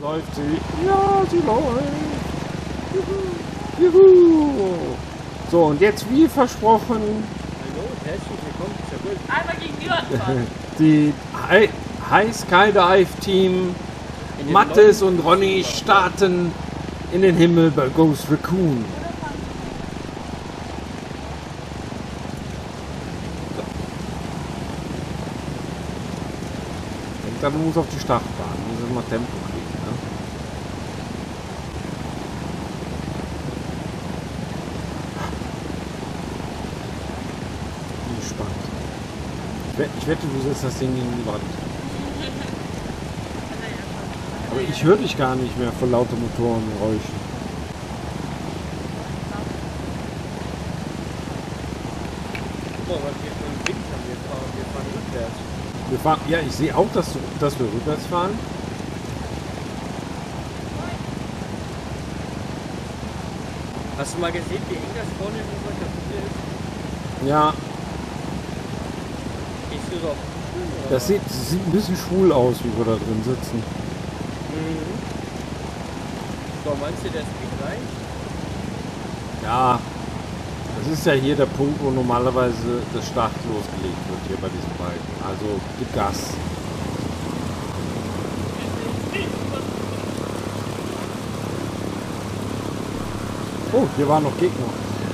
Läuft sie? Ja, sie läuft. Juhu. Juhu. So, und jetzt wie versprochen. Hallo, herzlich willkommen zurück. Einmal gegen die Wand fahren. Die High Skydive Team Mathis und Ronny starten in den Himmel bei Ghost Raccoon. Ich glaube, man muss auf die Startbahn, muss mal Tempo kriegen. Ne? Bin gespannt. Ich wette, du setzt das Ding in die Wand. Aber ich höre dich gar nicht mehr vor lauter Motorengeräuschen. Guck mal, was wir für einen Wind haben. Wir fahren rückwärts. Wir fahren, ja, ich sehe auch, dass wir rückwärts fahren. Hast du mal gesehen, wie eng das vorne in unserer Kabine ist? Ja, Gehst du so auf den Stuhl, oder? das sieht ein bisschen schwul aus, wie wir da drin sitzen. Mhm. So, meinst du, das geht rein? Ja, das ist ja hier der Punkt, wo normalerweise das Start losgelegt wird, hier bei diesem Balken. Also, gib Gas. Oh, hier waren noch Gegner.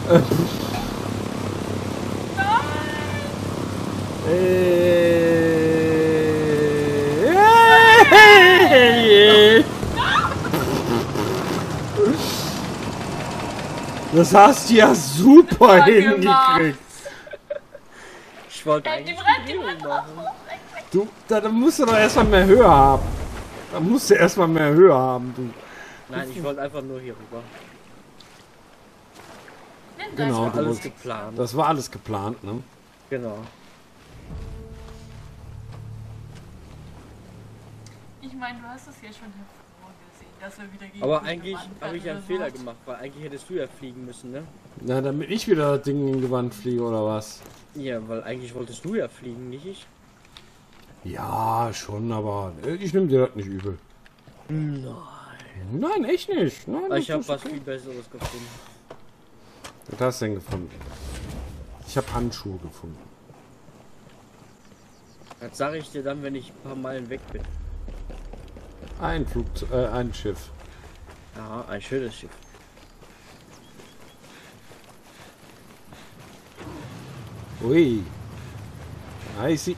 Das hast du ja super hingekriegt. Ich wollte Die eigentlich brennt, die Video brennt. machen. Du, da musst du doch erstmal mehr Höhe haben. Da musst du erstmal mehr Höhe haben, du. Nein, ich wollte einfach nur hier rüber. Genau, du Alles wolltest- geplant. Das war alles geplant, ne? Genau. Ich meine, du hast es ja schon hervorgesehen, dass wir wieder gegen Aber die eigentlich Wand habe ich fahren einen oder Fehler so. gemacht, weil eigentlich hättest du ja fliegen müssen, ne? Na, damit ich wieder das Ding in die Wand fliege, oder was? Ja, weil eigentlich wolltest du ja fliegen, nicht ich. Ja, schon, aber ich nehme dir das nicht übel. Nein. Nein, echt nicht. Nein, Aber ich das habe ist was okay. viel Besseres gefunden. Was hast du denn gefunden? Ich habe Handschuhe gefunden. Das sage ich dir dann, wenn ich ein paar Meilen weg bin. Ein Schiff. Ja, ein schönes Schiff. Ui. I see.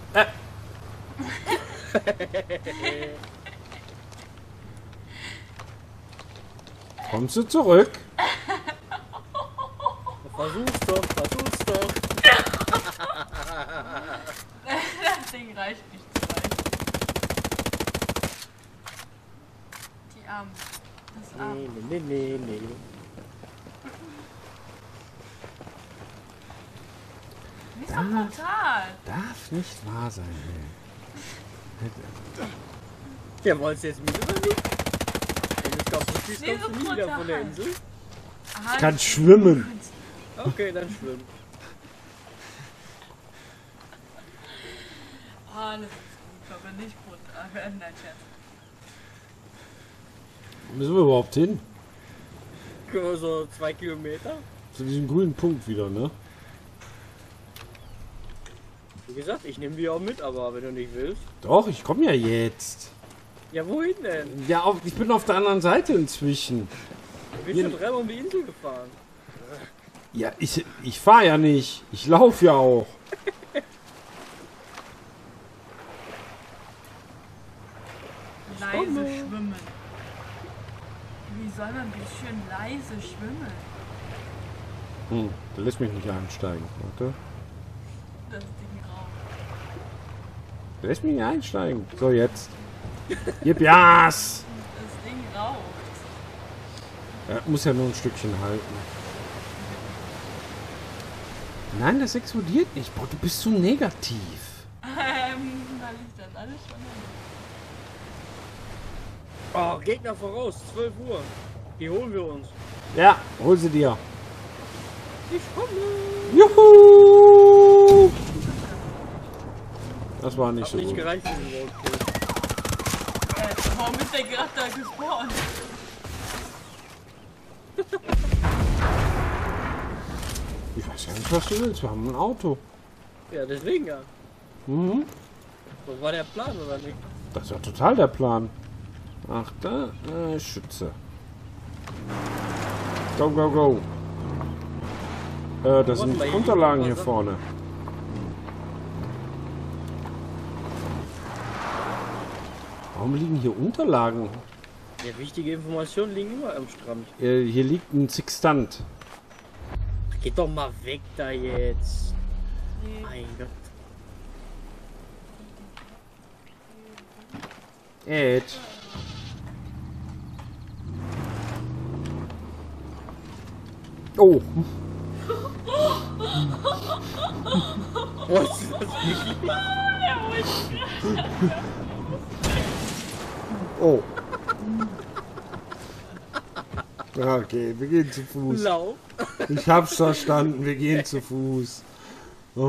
Kommst du zurück? Versuch's doch, versuch's doch. Das Ding reicht nicht zu weit. Die Arme. Das Arm. Nee. Wie so brutal. Darf nicht wahr sein. Ey. Ja, wolltest du jetzt mit oder nicht? Wenn du es kaputt siehst, Nee, kommst du so nie wieder von der brutal. Insel. Aha, Kann schwimmen. Okay, dann schwimm. Alles ist gut, aber nicht brutal. Nein, Scherz. Wo müssen wir überhaupt hin? So 2 Kilometer. Zu diesem grünen Punkt wieder, ne? Wie gesagt, ich nehme die auch mit, aber wenn du nicht willst. Doch, ich komme ja jetzt. Ja, wohin denn? Ja, ich bin auf der anderen Seite inzwischen. Du bist schon dreimal um die Insel gefahren. Ja, ich fahre ja nicht. Ich laufe ja auch. Leise schwimmen. Wie soll man schön leise schwimmen? Der lässt mich nicht einsteigen. Warte. Das Ding raucht. Der lässt mich nicht einsteigen. So, jetzt. Gib Gas! Das Ding raucht. Er muss ja nur ein Stückchen halten. Nein, das explodiert nicht. Boah, du bist so negativ. Weil ich das alles schon habe. Oh, Gegner voraus, 12 Uhr. Die holen wir uns. Ja, hol sie dir. Ich komme. Juhu! Das war nicht Hab so nicht gut. gereicht für den Roadkill. warum ist der gerade da gespawnt? Ich weiß ja nicht, was du willst. Wir haben ein Auto. Ja, deswegen ja. Mhm. So war der Plan, oder nicht? Das ist ja total der Plan. Ach, da, Schütze. Go, go, go. Das sind mal, Unterlagen hier was? vorne. Warum liegen hier Unterlagen? Ja, wichtige Informationen liegen immer am Strand. Hier liegt ein Sextant. Geht doch mal weg da jetzt. Nee. Mein Gott. Ed. Oh. Was ist das nicht? Oh. Okay, wir gehen zu Fuß. Lauf. Ich hab's verstanden, wir gehen zu Fuß. Oh.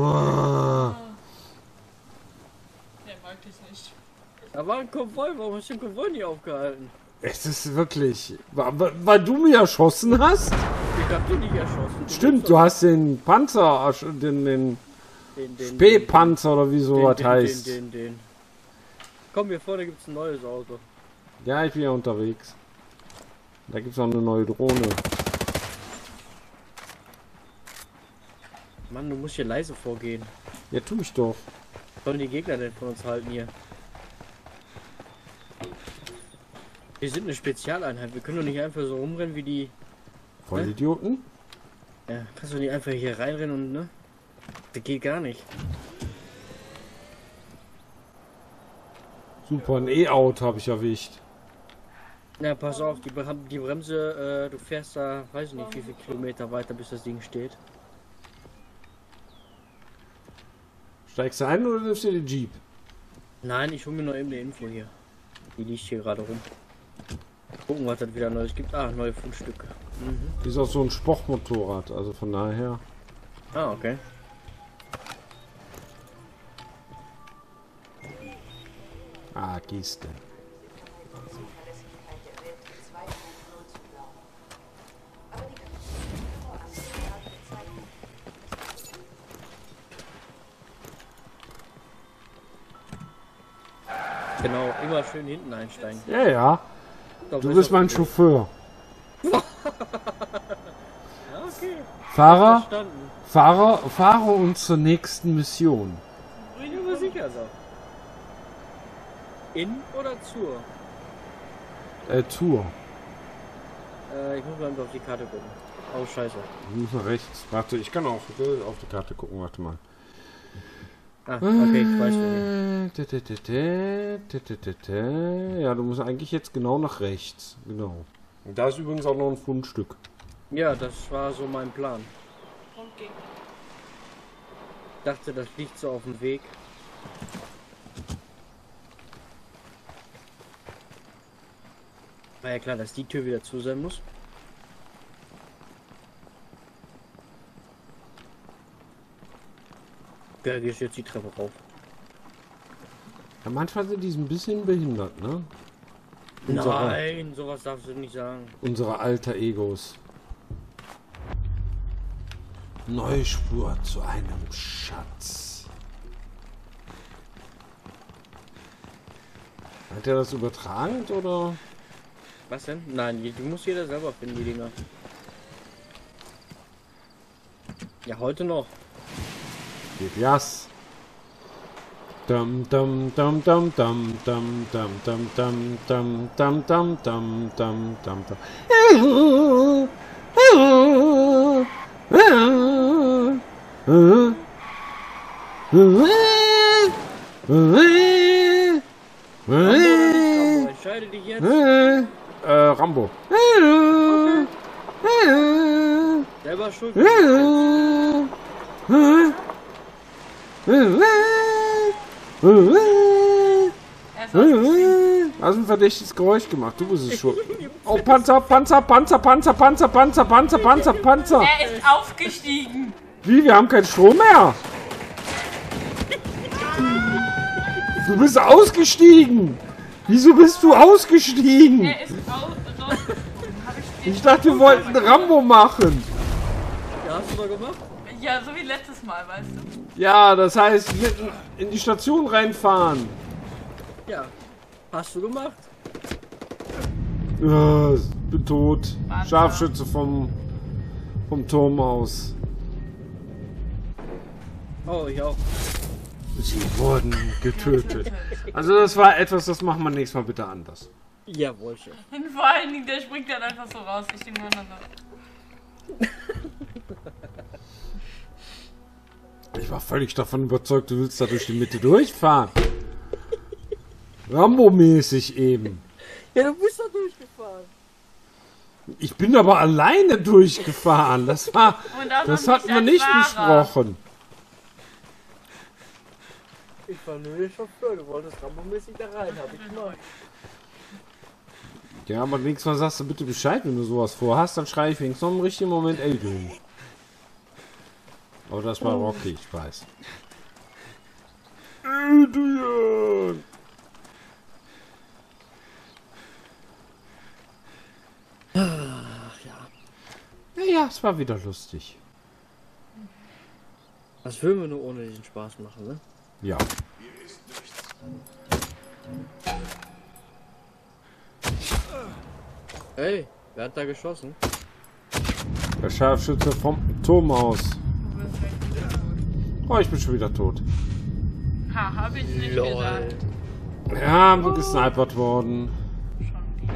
Der mag dich nicht. Da war ein Konvoi, warum hast du den Konvoi nicht aufgehalten? Es ist wirklich... Weil du mich erschossen hast? Ich hab den nicht erschossen. Stimmt, du hast den Panzer, den Spähpanzer oder wie sowas heißt. Den. Komm, hier vorne gibt's ein neues Auto. Ja, ich bin ja unterwegs. Da gibt's auch eine neue Drohne. Mann, du musst hier leise vorgehen. Ja, tu ich doch. Was sollen die Gegner denn von uns halten hier? Wir sind eine Spezialeinheit. Wir können doch nicht einfach so rumrennen wie die... Vollidioten? Ja, kannst du nicht einfach hier reinrennen und, ne? Das geht gar nicht. Super, ein E-Auto habe ich erwischt. Ja, pass auf, die Bremse, du fährst da, weiß ich nicht, wie viele Kilometer weiter, bis das Ding steht. Steigst du ein oder nimmst du den Jeep? Nein, ich hole mir noch eben eine Info hier. Die liegt hier gerade rum. Gucken, was das wieder Neues gibt. Ah, neue Fundstücke. Mhm. Ist auch so ein Sportmotorrad, also von daher. Ah, okay. Ah, Geste. Genau, immer schön hinten einsteigen. Ja, ja. Doch, Du ist bist auch mein gut. Chauffeur. Ja, okay. Fahrer, Verstanden. fahre uns zur nächsten Mission. Bin ich mir sicher so. In oder zur? Tour. Ich muss mal auf die Karte gucken. Oh, scheiße. Ich muss nach rechts. Warte, ich kann auch auf die Karte gucken. Warte mal. Ah, okay, ich weiß wo. Ja, du musst eigentlich jetzt genau nach rechts. Genau. Und da ist übrigens auch noch ein Fundstück. Ja, das war so mein Plan. Und Gegner. Ich dachte, das liegt so auf dem Weg. War ja klar, dass die Tür wieder zu sein muss. Ja, gehst jetzt die Treppe rauf. Ja, manchmal sind die ein bisschen behindert, ne? Nein, sowas darfst du nicht sagen. Unsere alter Egos. Neue Spur zu einem Schatz. Hat er das übertragen oder? Was denn? Nein, du musst jeder selber finden, die Dinger. Ja, heute noch. Gib Jas. Dum dum dum dum dum dum dum dum dum dum dum dum dum dum dum dum. Entscheide dich jetzt. Rambo. Selber schuld. Hast ein verdächtiges Geräusch gemacht. Du bist es schuld. Oh, Panzer, Panzer, Panzer, Panzer, Panzer, Panzer, Panzer, Panzer, Panzer. Er ist aufgestiegen. Wie? Wir haben keinen Strom mehr. Du bist ausgestiegen. Wieso bist du ausgestiegen? Er ist rausgesprungen. Hab Ich dachte, wir wollten Rambo machen. Ja, hast du doch gemacht? Ja, so wie letztes Mal, weißt du? Ja, das heißt, mitten in die Station reinfahren. Ja. Hast du gemacht? Ja, bin tot. Warte. Scharfschütze vom Turm aus. Oh, ich auch. Sie wurden getötet. Also das war etwas, das machen wir nächstes Mal bitte anders. Jawohl, Chef. Und vor allen Dingen, der springt dann einfach so raus. Ich denke nur so. Ich war völlig davon überzeugt, du willst da durch die Mitte durchfahren. Rambo-mäßig eben. Ja, du bist da durchgefahren. Ich bin aber alleine durchgefahren. Das hatten wir nicht besprochen. Ich war nur der Chauffeur, du wolltest rambomäßig da rein, hab ich gemacht. Ja, aber nächstes Mal sagst du bitte Bescheid, wenn du sowas vorhast, dann schreie ich wenigstens noch im richtigen Moment Adrian. Aber das war Rocky, ich weiß. Adrian! Ach ja. Naja, es war wieder lustig. Was würden wir nur ohne diesen Spaß machen, ne? Ja. Ey, wer hat da geschossen? Der Scharfschütze vom Turm aus. Du bist weg. Oh, ich bin schon wieder tot. Ha, hab ich nicht gesagt. Ja, bin gesnipert worden. Schon wieder.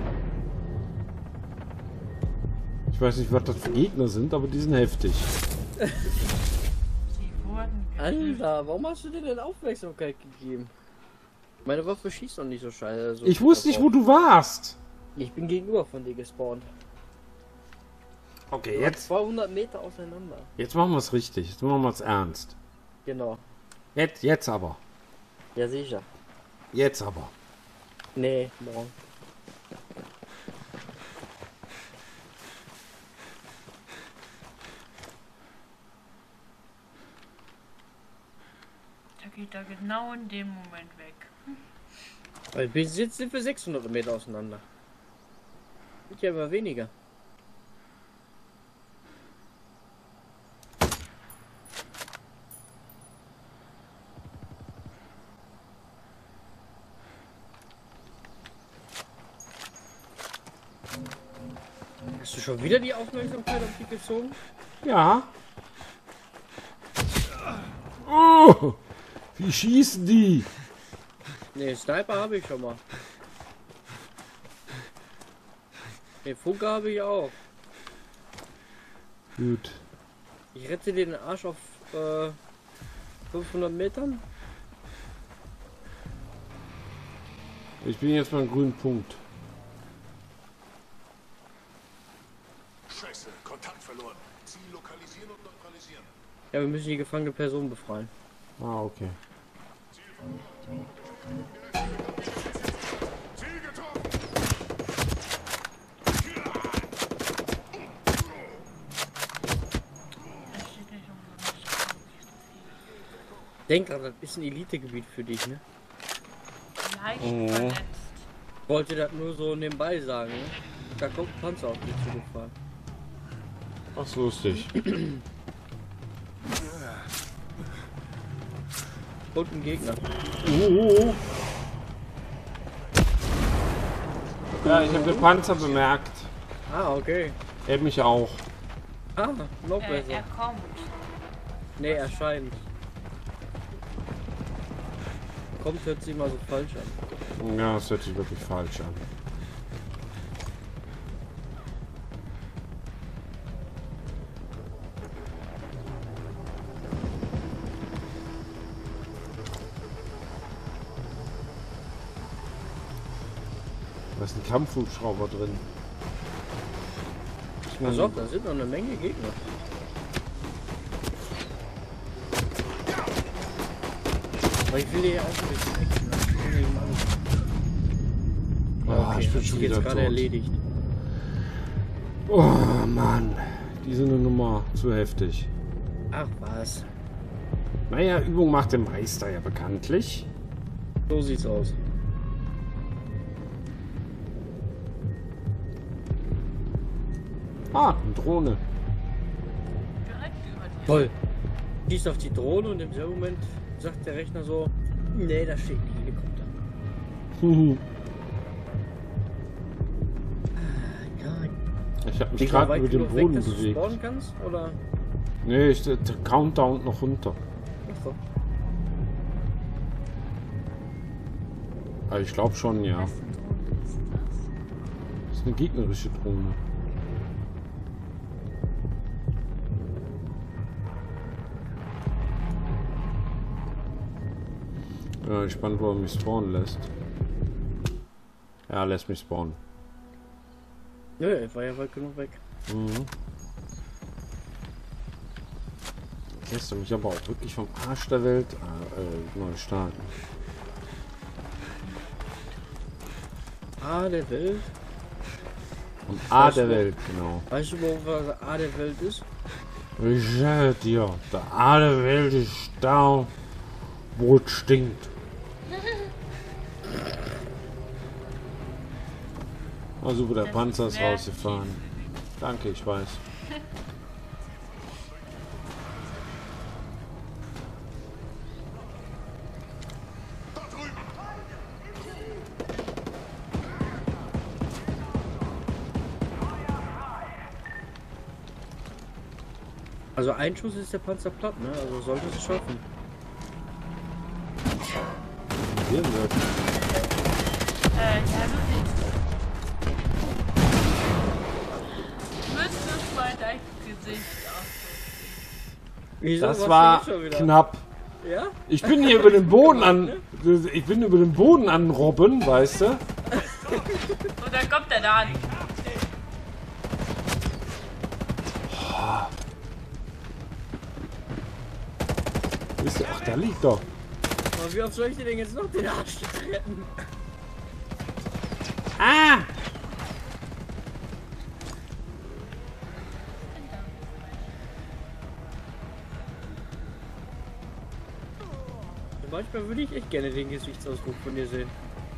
Ich weiß nicht, was das für Gegner sind, aber die sind heftig. Sie wurden getötet. Alter, warum hast du dir denn Aufmerksamkeit gegeben? Meine Waffe schießt doch nicht so scheiße. So Ich wusste nicht, wo du warst. Ich bin gegenüber von dir gespawnt. Okay, Jetzt 200 Meter auseinander. Jetzt machen wir es richtig. Jetzt machen wir es ernst. Genau. Jetzt aber. Ja, sicher. Jetzt aber. Nee, morgen. Da geht er genau in dem Moment weg. Weil bis jetzt sind wir 600 Meter auseinander. Wird ja immer weniger. Hast du schon wieder die Aufmerksamkeit auf dich gezogen? Ja. Oh, wie schießen die? Ne, Sniper habe ich schon mal. Ne, Funker habe ich auch. Gut. Ich rette den Arsch auf 500 Metern. Ich bin jetzt beim grünen Punkt. Scheiße, Kontakt verloren. Ziel lokalisieren und neutralisieren. Ja, wir müssen die gefangene Person befreien. Ah, okay. Ziel getroffen! Das steht nicht um so eine Denk dran, das ist ein Elitegebiet für dich, ne? leicht verletzt. Ich wollte das nur so nebenbei sagen, ne? Da kommt ein Panzer auf dich zugefahren. Ach, so lustig. Und ein Gegner. Ja, ich habe den Panzer bemerkt. Ah, okay. Er mich auch. Ah, noch besser. Er kommt. Nee, erscheint. Kommt, hört sich mal so falsch an. Ja, das hört sich wirklich falsch an. Da ist ein Kampfhubschrauber drin. Pass auf, da sind noch eine Menge Gegner. Aber ich will hier auch ein bisschen Action. Oh, ich bin hat schon sich wieder jetzt gerade tot. erledigt. Oh Mann, die sind eine Nummer zu heftig. Ach was. Naja, Übung macht den Meister ja bekanntlich. So sieht's aus. Ah, eine Drohne. Direkt über dir. Toll. Schießt auf die Drohne und im selben Moment sagt der Rechner so, nee, da steht ein Helikopter. Ich habe mich Wie gerade weit über du den noch weg, Boden dass du bewegt. spawnen kannst, oder? Nee, der Countdown noch runter. Achso. Aber ich glaube schon, ja. Wessen Drohne ist das? Das ist eine gegnerische Drohne. Ja, ich bin, wo er mich spawnen lässt. Ja, lässt mich spawnen. Nö, er war ja weit genug weg. Mhm. Lässt du mich aber auch wirklich vom Arsch der Welt neu starten. A der Welt. Vom A Weißt der du- Welt, genau. Weißt du, wo A der Welt ist? Ich sage dir, der A der Welt ist da, wo es stinkt. Also, wo der Das Panzer ist ist sehr rausgefahren. Danke, ich weiß. Da drüben! Also ein Schuss ist der Panzer platt, ne? Also sollte es schaffen. Hier wird. Ja, du müsstest mal dein Gesicht ausdrücken. Wieso? Das Was war denn jetzt schon wieder? knapp. Ja? Ich bin hier über den Boden an. Ich bin über den Boden an Robben, weißt du? Und dann kommt er da an. Wisst ihr, ach, da liegt doch. Aber wie oft soll ich dir denn jetzt noch den Arsch retten? Ah! Manchmal würde ich echt gerne den Gesichtsausdruck von dir sehen.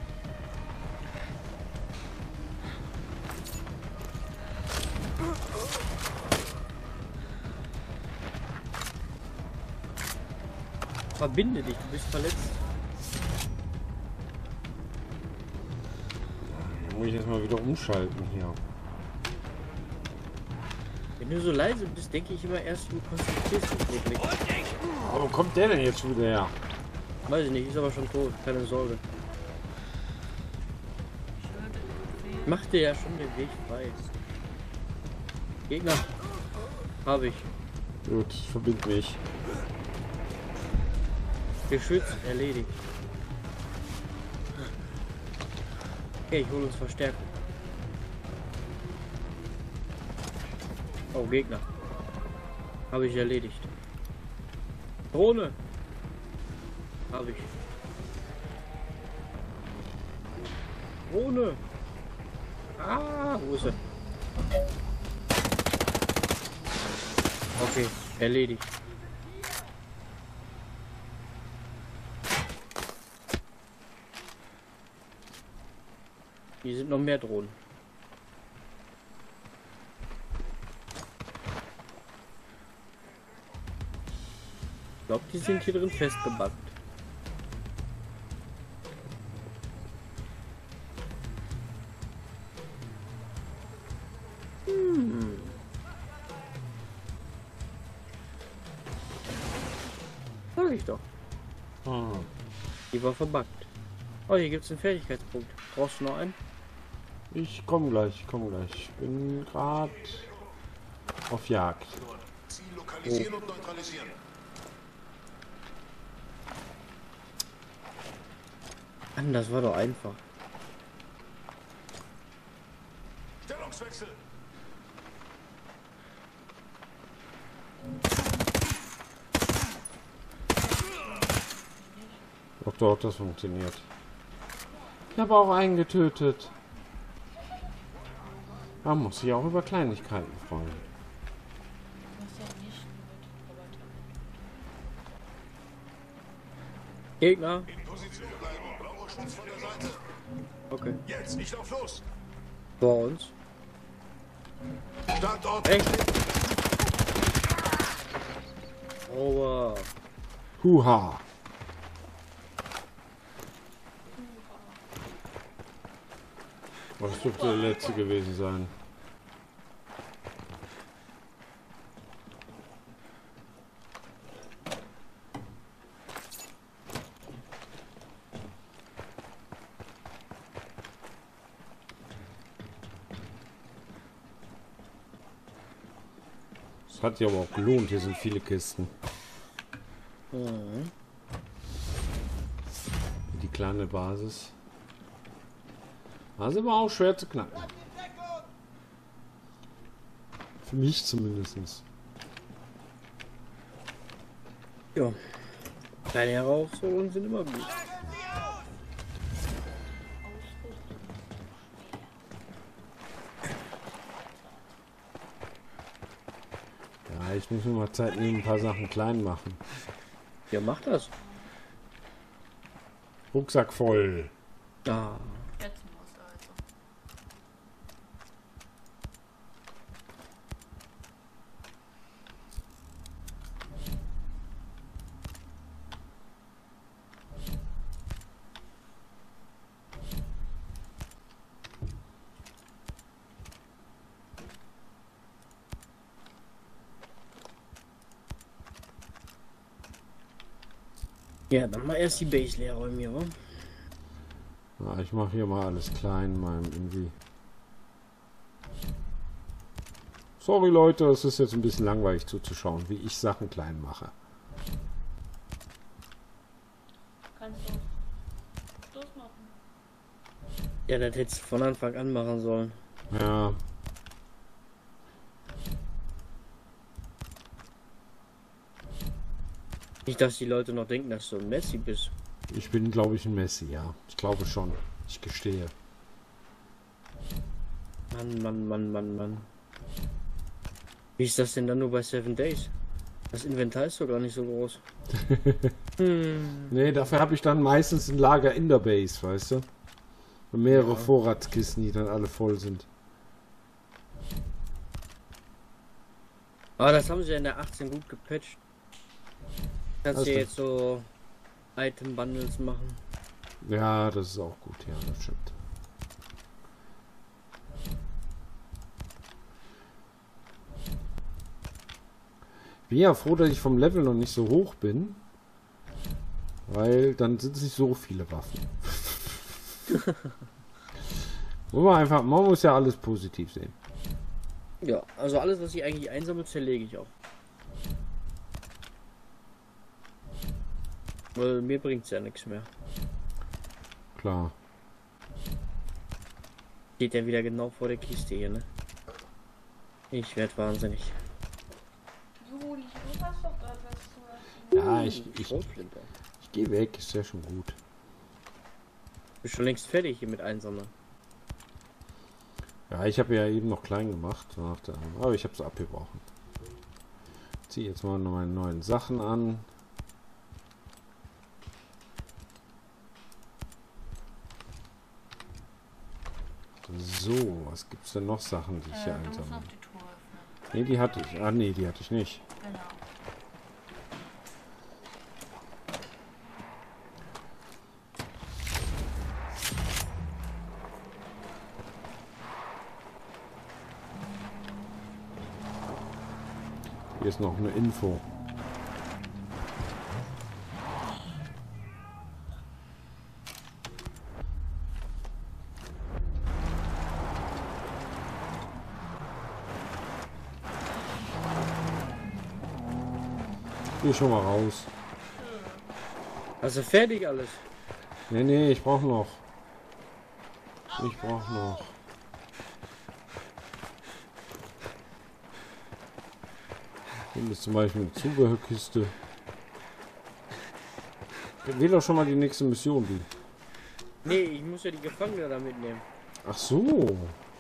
Verbinde dich, du bist verletzt. Da muss ich jetzt mal wieder umschalten hier. Wenn du so leise bist, denke ich immer erst, du konzentrierst dich wirklich. Warum kommt der denn jetzt wieder her? Weiß ich nicht, ist aber schon tot, keine Sorge. Mach dir ja schon den Weg frei. Gegner. Habe ich. Gut, verbind mich. Geschütz erledigt. Okay, ich hole uns Verstärkung. Oh, Gegner. Habe ich erledigt. Drohne. Habe ich. Drohne. Ah, wo ist er? Okay, erledigt. Hier sind noch mehr Drohnen. Ich glaube, die sind hier drin festgebackt. Sag ich doch. Ah. Die war verbuggt. Oh, hier gibt es einen Fertigkeitspunkt. Brauchst du noch einen? Ich komme gleich, ich komme gleich. Ich bin gerade auf Jagd. Ziel lokalisieren und neutralisieren. Mann, das war doch einfach. Stellungswechsel! Doch, doch, das funktioniert. Ich habe auch einen getötet. Man muss sich auch über Kleinigkeiten freuen. Du hast ja nicht mit Roboter. Gegner. In Position bleiben. Blauer Schutz von der Seite. Okay. Jetzt nicht auf los! Vor uns. Standort. Echt? Aua. Huha. Das dürfte der letzte gewesen sein. Es hat sich aber auch gelohnt, hier sind viele Kisten. Mhm. Die kleine Basis. Das ist aber auch schwer zu knacken. Für mich zumindest. Ja. Kleine Herausforderungen sind immer gut. Ja, ich muss mir mal Zeit nehmen, ein paar Sachen klein machen. Ja, mach das. Rucksack voll. Ah. Jetzt musst du also. Ja, dann mal erst die Base leer räumen hier, wa? Ja, ich mache hier mal alles klein, mal irgendwie. Sorry Leute, es ist jetzt ein bisschen langweilig zuzuschauen, wie ich Sachen klein mache. Kannst du Schluss machen. Ja, das hättest du von Anfang an machen sollen. Ja. Nicht, dass die Leute noch denken, dass du ein Messi bist. Ich bin, glaube ich, ein Messi, ja. Ich glaube schon. Ich gestehe. Mann. Wie ist das denn dann nur bei 7 Days? Das Inventar ist doch gar nicht so groß. Nee, dafür habe ich dann meistens ein Lager in der Base, weißt du? Und mehrere Ja. Vorratskisten, die dann alle voll sind. Aber das haben sie ja in der 18 gut gepatcht. Kannst Also du jetzt so Item-Bundles machen. Ja, das ist auch gut, ja, das stimmt. Ich bin ja froh, dass ich vom Level noch nicht so hoch bin. Weil dann sind es nicht so viele Waffen. Man muss ja alles positiv sehen. Ja, also alles, was ich eigentlich einsammle, zerlege ich auch. Weil mir bringt's ja nichts mehr. Klar. Steht ja wieder genau vor der Kiste hier, ne? Ich werd wahnsinnig. Juli, du hast doch dort was zu essen. Ja, ich Schrotflinte. gehe weg, ist ja schon gut. Bist schon längst fertig hier mit Einsammeln. Ja, ich habe ja eben noch klein gemacht. Aber ich habe es abgebrochen. Ziehe jetzt mal noch meine neuen Sachen an. So, was gibt's denn noch Sachen, die ich hier Du musst einsammle? noch die Truhe öffnen. Ne, die hatte ich. Ah, nee, die hatte ich nicht. Genau. Hier ist noch eine Info. Geh schon mal raus. Also fertig alles. Nee, ich brauche noch. Ich brauche noch. Hier ist zum Beispiel eine Zubehörkiste. Wähl doch schon mal die nächste Mission, die. Nee, ich muss ja die Gefangene da mitnehmen. Ach so.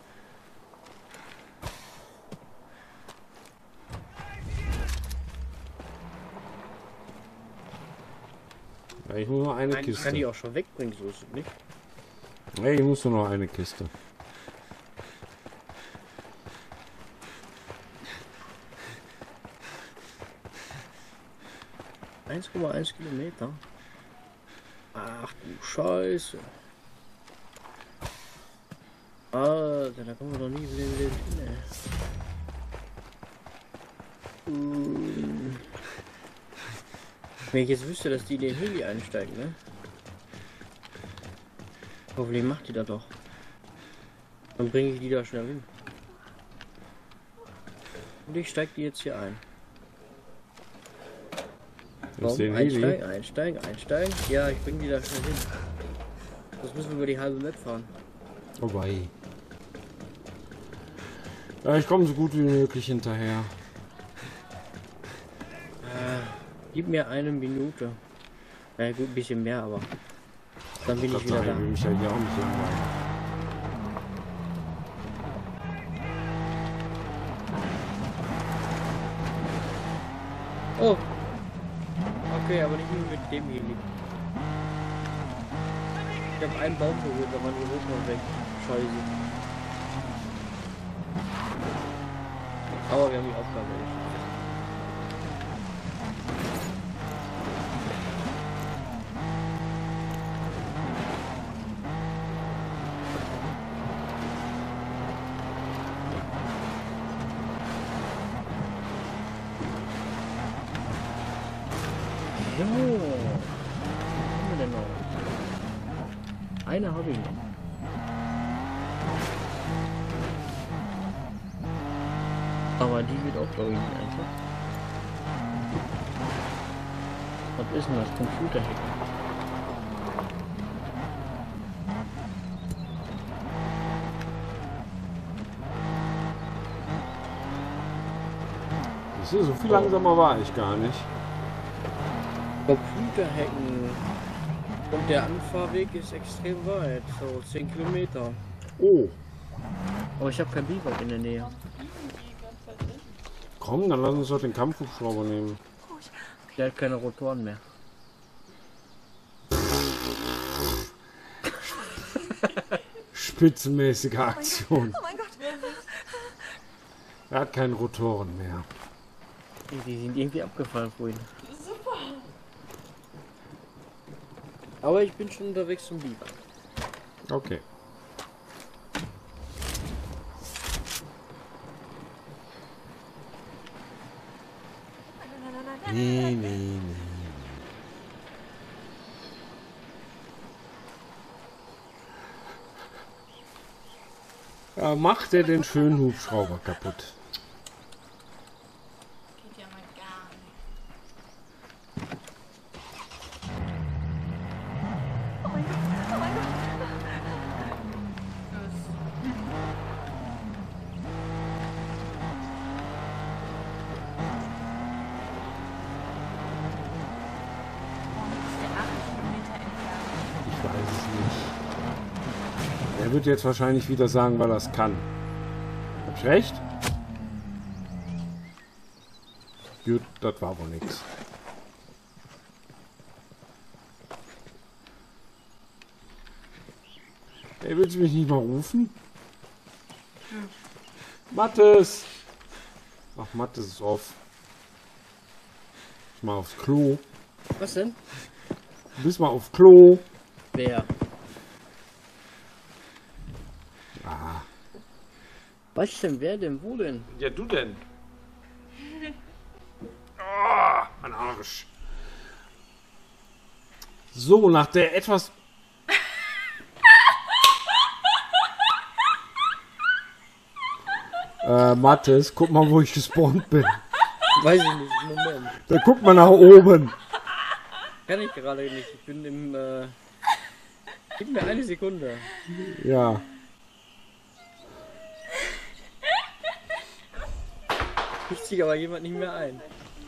Ja, ich muss nur eine Nein, ich kann die Kiste. auch schon wegbringen, so ist es nicht. Nee, ich muss nur noch eine Kiste. 1,1 Kilometer. Ach du Scheiße. Alter, da kommen wir doch nie wieder hin, ey. Wenn ich jetzt wüsste, dass die in den Heli einsteigen, ne? Hoffentlich macht die das doch. Dann bringe ich die da schnell hin. Und ich steige die jetzt hier ein. Aus Komm, den Heli? einsteigen. Ja, ich bringe die da schnell hin. Das müssen wir über die halbe Map fahren. Vorbei. Ja, ich komme so gut wie möglich hinterher. Gib mir eine Minute. Ja gut, ein bisschen mehr, aber dann bin ich wieder Ich da. will mich ja hier auch nicht langweilen. Oh! Okay, aber nicht nur mit dem hier. Ich habe einen Baum berührt, da waren die Roten weg. Scheiße. Aber wir haben die Aufgabe erledigt. So. Was haben wir denn noch? Eine habe ich noch. Aber die wird auch, glaube ich, nicht einfach. Was ist denn das? Computerhacker. So viel langsamer war ich gar nicht. Computerhacken. Und der Anfahrweg ist extrem weit. So 10 Kilometer. Oh, Aber ich habe kein Biwak in der Nähe. komm, dann lass uns doch den Kampfhubschrauber nehmen. Der hat keine Rotoren mehr. Spitzenmäßige Aktion. Oh mein Gott. Er hat keine Rotoren mehr. Die sind irgendwie abgefallen vorhin. Super. Aber ich bin schon unterwegs zum Biwak. Okay. Nee. Ja, macht er den schönen Hubschrauber kaputt? Geht ja mal gar nicht. Oh mein Gott. Oh mein Gott. Ist der 8 Kilometer entfernt. Ich weiß es nicht. Er wird jetzt wahrscheinlich wieder sagen, weil er es kann. Hab ich recht? Gut, das war wohl nix. Ey, willst du mich nicht mal rufen? Mattes! Ach, Mattes ist off. Ich mal aufs Klo. Was denn? Du bist mal auf Klo. Wer? Ah. Was denn? Wer denn? Wo denn? Ja, du denn? Oh, mein Arsch. So, nach der etwas... Mattes, guck mal, wo ich gespawnt bin. Weiß ich nicht. Moment. Da guck mal nach oben. Kann ich gerade nicht. Ich bin im... Gib mir eine Sekunde. Ja. Ich ziehe aber jemand nicht mehr ein.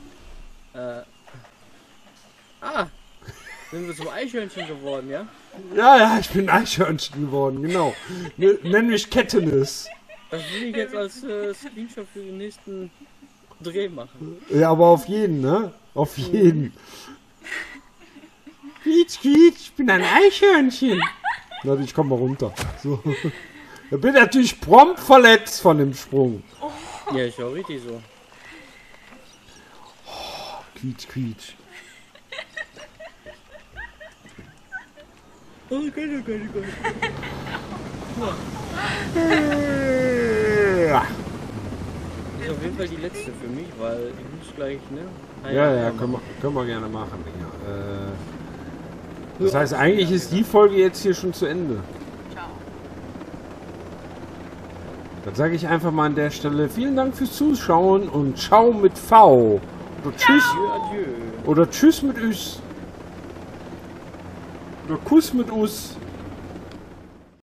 Sind wir zum Eichhörnchen geworden, ja? Ja, ich bin Eichhörnchen geworden, genau. Nenn mich Katniss. Das will ich jetzt als Screenshot für den nächsten Dreh machen. Ja, aber auf jeden, ne? Auf jeden. Quietsch, quietsch, ich bin ein Eichhörnchen. Warte, ich komm mal runter. So. Da bin ich natürlich prompt verletzt von dem Sprung. Ja, ist ja auch richtig so. Quietsch, quietsch. Oh, geil. Ja, Das ist auf jeden Fall die letzte für mich, weil ich muss gleich, ne? ja, können wir gerne machen. Ja. Das heißt, eigentlich ist die Folge jetzt hier schon zu Ende. Ciao. Dann sage ich einfach mal an der Stelle vielen Dank fürs Zuschauen und ciao mit V. Oder tschüss. Adieu. Oder tschüss mit Üs. Oder Kuss mit Us.